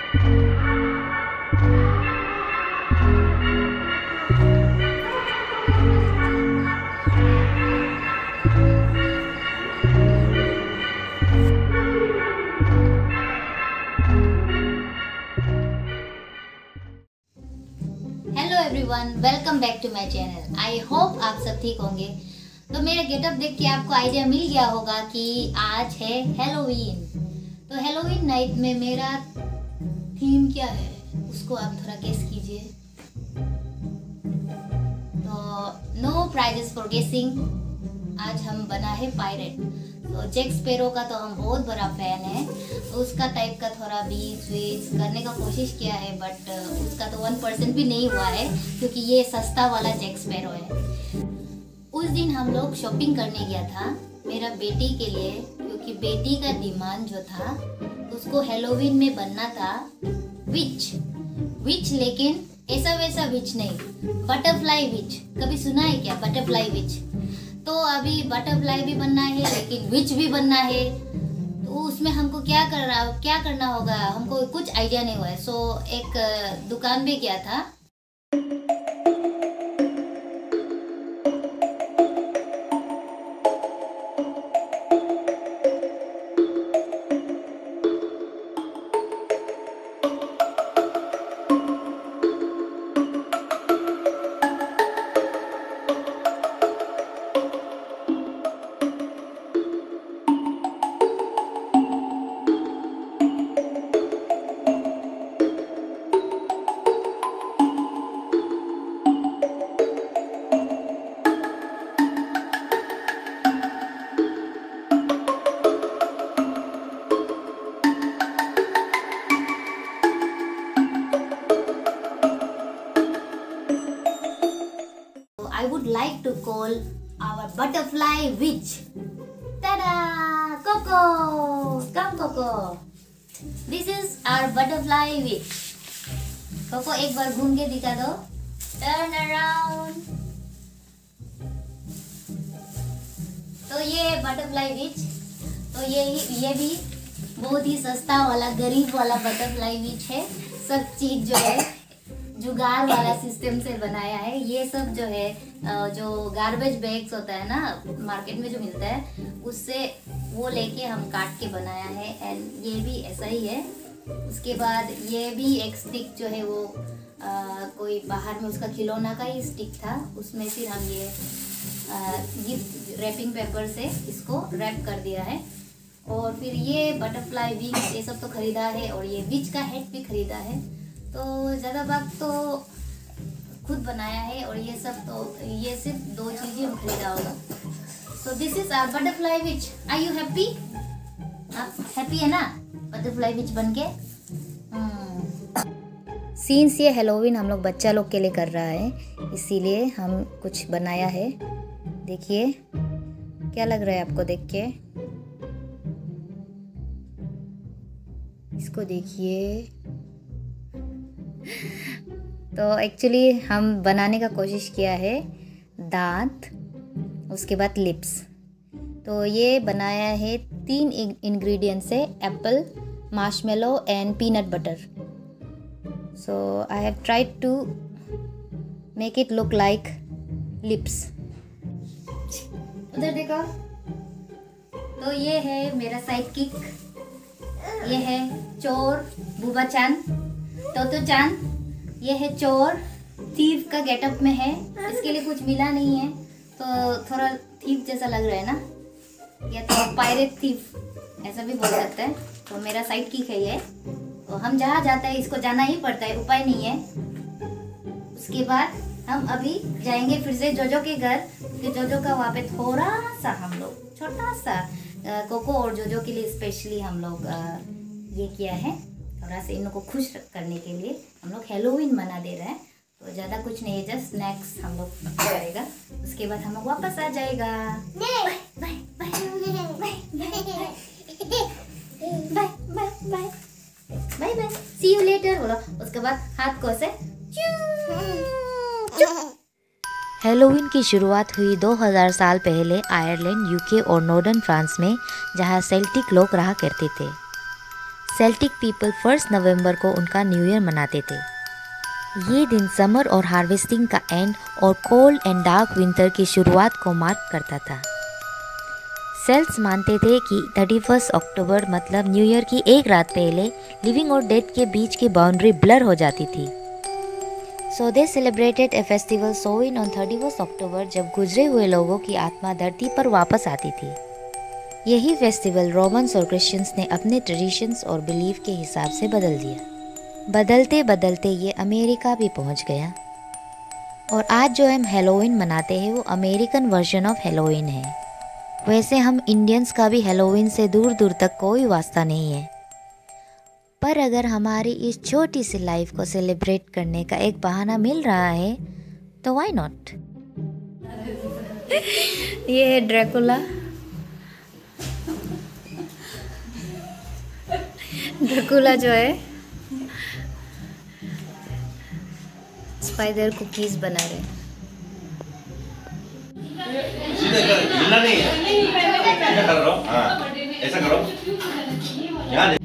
Hello everyone, welcome back to my channel. I hope आप सब ठीक होंगे। तो मेरा गेटअप देख के आपको आइडिया मिल गया होगा कि आज है हैलोवीन। तो हैलोवीन नाइट में मेरा थीम क्या है उसको आप थोड़ा गेस कीजिए। तो नो प्राइजेस फॉर गेसिंग। आज हम बना है पायरेट। तो जैक स्पैरो का तो हम बहुत बड़ा फैन है, तो उसका टाइप का थोड़ा बीच वीच करने का कोशिश किया है, बट उसका तो 1% भी नहीं हुआ है क्योंकि ये सस्ता वाला जैक स्पैरो है। उस दिन हम लोग शॉपिंग करने गया था मेरा बेटी के लिए, क्योंकि बेटी का डिमांड जो था उसको हैलोवीन में बनना था विच, लेकिन ऐसा वैसा विच नहीं, बटरफ्लाई विच। कभी सुना है क्या बटरफ्लाई विच? तो अभी बटरफ्लाई भी बनना है लेकिन विच भी बनना है। तो उसमें हमको क्या करना होगा, हमको कुछ आइडिया नहीं हुआ है। सो एक दुकान पे गया था। I would like to call our butterfly witch. Ta-da! Coco! Come Coco! This is our butterfly witch. Coco एक बार घूम के दिखा दो. Turn around. तो ये butterfly witch. तो ये भी बहुत ही सस्ता वाला गरीब वाला butterfly witch है। सब चीज जो है जुगाड़ वाला सिस्टम से बनाया है। ये सब जो है जो गार्बेज बैग्स होता है ना मार्केट में जो मिलता है, उससे वो लेके हम काट के बनाया है। एंड ये भी ऐसा ही है। उसके बाद ये भी एक स्टिक जो है वो कोई बाहर में उसका खिलौना का ही स्टिक था, उसमें फिर हम ये गिफ्ट रैपिंग पेपर से इसको रैप कर दिया है। और फिर ये बटरफ्लाई विंग्स ये सब तो खरीदा है, और ये विच का हेड भी खरीदा है। तो ज़्यादा भाग तो खुद बनाया है, और ये सब तो ये सिर्फ 2 चीज़ें हम खरीदा होगा। So this is our butterfly witch. Are you happy? आप हैप्पी है ना बटरफ्लाई विच बन के? सीन्स ये हैलोवीन हम लोग बच्चा लोग के लिए कर रहा है, इसीलिए हम कुछ बनाया है। देखिए क्या लग रहा है आपको देख के? इसको देखिए। तो एक्चुअली हम बनाने का कोशिश किया है दांत, उसके बाद लिप्स। तो ये बनाया है 3 इंग्रेडिएंट से, apple, marshmallow and peanut butter. So I have tried to make it look like lips. उधर देखो। तो ये है मेरा साइड किक, ये है चोर बुबा चांद, तोतो चांद। ये है चोर, थीफ का गेटअप में है। इसके लिए कुछ मिला नहीं है तो थोड़ा थीफ जैसा लग रहा है ना, या तो पायरेट थीफ ऐसा भी बोल सकते हैं। तो मेरा साइड किक है ये। तो हम जहाँ जाता है इसको जाना ही पड़ता है, उपाय नहीं है। उसके बाद हम अभी जाएंगे फिर से जोजो के घर, क्योंकि जोजो का वहाँ पे थोड़ा सा हम लोग छोटा सा कोको और जोजो के लिए स्पेशली हम लोग ये किया है। थोड़ा सा इन लोगों को खुश करने के लिए हम लोग हैलोवीन मना दे रहे हैं। तो ज़्यादा कुछ नहीं है, जस्ट स्नैक्स हम लोग करेगा। उसके बाद हम लोग वापस आ जाएगा। Bye bye bye bye bye bye, see you later बोलो। उसके बाद हाथ को से हैलोवीन की शुरुआत हुई 2000 साल पहले आयरलैंड, यूके और नॉर्दर्न फ्रांस में, जहां सेल्टिक लोग रहा करते थे। सेल्टिक पीपल 1 नवंबर को उनका न्यू ईयर मनाते थे। ये दिन समर और हार्वेस्टिंग का एंड और कोल्ड एंड डार्क विंटर की शुरुआत को मार्क करता था। सेल्ट्स मानते थे कि 31 अक्टूबर मतलब न्यू ईयर की एक रात पहले लिविंग और डेथ के बीच की बाउंड्री ब्लर हो जाती थी। So they celebrated a festival Samhain on 31 October, जब गुजरे हुए लोगों की आत्मा धरती पर वापस आती थी। यही फेस्टिवल रोमन्स और क्रिश्चियंस ने अपने ट्रेडिशंस और बिलीफ के हिसाब से बदल दिया। बदलते बदलते ये अमेरिका भी पहुंच गया और आज जो हम हेलोवीन मनाते हैं वो अमेरिकन वर्जन ऑफ हेलोवीन है। वैसे हम इंडियंस का भी हेलोवीन से दूर दूर तक कोई वास्ता नहीं है, पर अगर हमारी इस छोटी सी लाइफ को सेलिब्रेट करने का एक बहाना मिल रहा है तो व्हाई नॉट। ये है ड्रैकुला। ड्रैकुला जो है स्पाइडर कुकीज बना रहे। हिलना नहीं है, ऐसा कर लो, हाँ ऐसा करो, यहाँ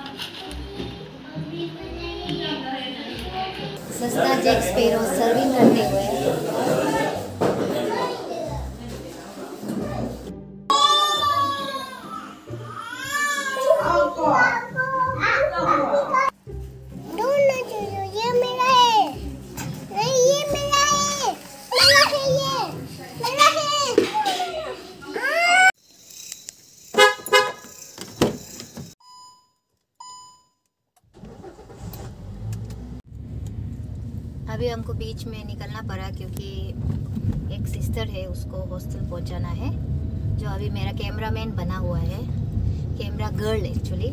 सस्ता जैक स्पैरो सर्विंग करते हुए अभी हमको बीच में निकलना पड़ा क्योंकि एक सिस्टर है, उसको हॉस्टल पहुंचाना है, जो अभी मेरा कैमरामैन बना हुआ है, कैमरा गर्ल एक्चुअली।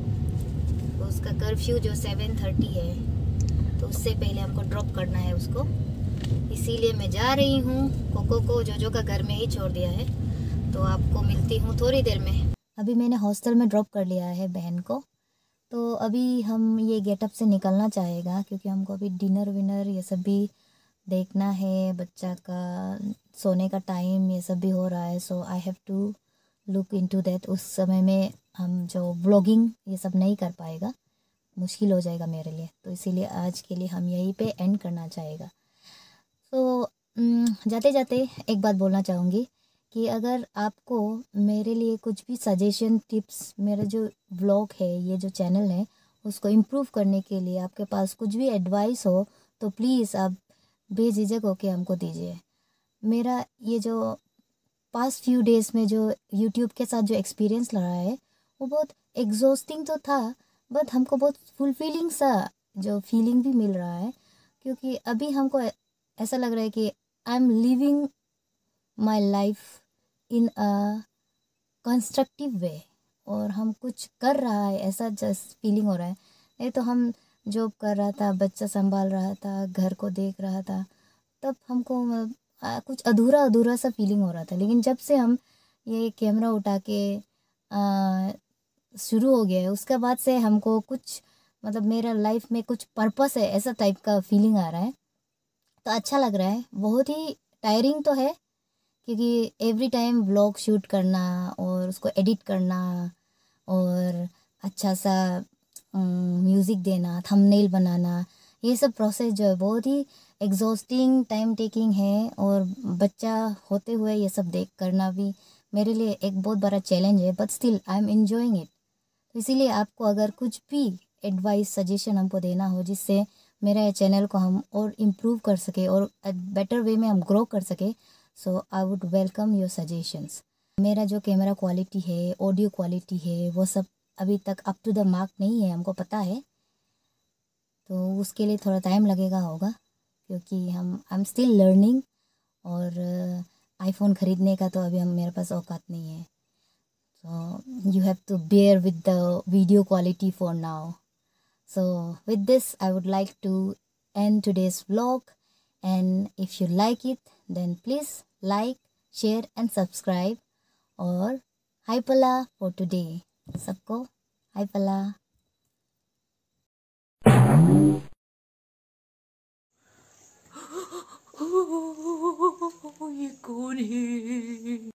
तो उसका कर्फ्यू जो 7:30 है, तो उससे पहले हमको ड्रॉप करना है उसको, इसीलिए मैं जा रही हूँ। कोको को जोजो का घर में ही छोड़ दिया है, तो आपको मिलती हूँ थोड़ी देर में। अभी मैंने हॉस्टल में ड्रॉप कर लिया है बहन को, तो अभी हम ये गेटअप से निकलना चाहेगा क्योंकि हमको अभी डिनर विनर ये सब भी देखना है, बच्चा का सोने का टाइम ये सब भी हो रहा है। So I have to look into that. उस समय में हम जो व्लॉगिंग ये सब नहीं कर पाएगा, मुश्किल हो जाएगा मेरे लिए, तो इसीलिए आज के लिए हम यहीं पे एंड करना चाहेगा। तो जाते जाते एक बात बोलना चाहूँगी कि अगर आपको मेरे लिए कुछ भी सजेशन टिप्स, मेरा जो व्लॉग है, ये जो चैनल है, उसको इम्प्रूव करने के लिए आपके पास कुछ भी एडवाइस हो तो प्लीज़ आप बेझिझक होकर हमको दीजिए। मेरा ये जो पास्ट फ्यू डेज़ में जो यूट्यूब के साथ जो एक्सपीरियंस रहा है वो बहुत एग्जॉस्टिंग तो था, बट हमको बहुत फुलफिलिंग सा जो फीलिंग भी मिल रहा है, क्योंकि अभी हमको ऐसा लग रहा है कि I am living my life in a constructive way, और हम कुछ कर रहा है ऐसा जस्ट फीलिंग हो रहा है। नहीं तो हम जॉब कर रहा था, बच्चा संभाल रहा था, घर को देख रहा था, तब हमको कुछ अधूरा अधूरा सा फीलिंग हो रहा था। लेकिन जब से हम ये कैमरा उठा के शुरू हो गया है, उसके बाद से हमको कुछ मतलब मेरा लाइफ में कुछ पर्पस है ऐसा टाइप का फीलिंग आ रहा है, तो अच्छा लग रहा है। बहुत ही टायरिंग तो है क्योंकि एवरी टाइम व्लॉग शूट करना और उसको एडिट करना और अच्छा सा म्यूज़िक देना, थंबनेल बनाना, ये सब प्रोसेस जो है बहुत ही एग्जॉस्टिंग, टाइम टेकिंग है, और बच्चा होते हुए ये सब देख करना भी मेरे लिए एक बहुत बड़ा चैलेंज है, but still I am enjoying it. तो इसीलिए आपको अगर कुछ भी एडवाइस सजेशन हमको देना हो जिससे मेरा चैनल को हम और इम्प्रूव कर सके और बेटर वे में हम ग्रो कर सके, so I would welcome your suggestions. मेरा जो कैमरा क्वालिटी है, ऑडियो क्वालिटी है, वो सब अभी तक अप टू द मार्क नहीं है, हमको पता है, तो उसके लिए थोड़ा टाइम लगेगा होगा क्योंकि आई एम स्टिल लर्निंग, और आईफोन ख़रीदने का तो अभी मेरे पास औकात नहीं है। So you have to bear with the video quality for now. So with this, I would like to end today's vlog, and if you like it, then please like, share and subscribe. और Hi Pala for today. सबको Hi Pala. ये कौन है?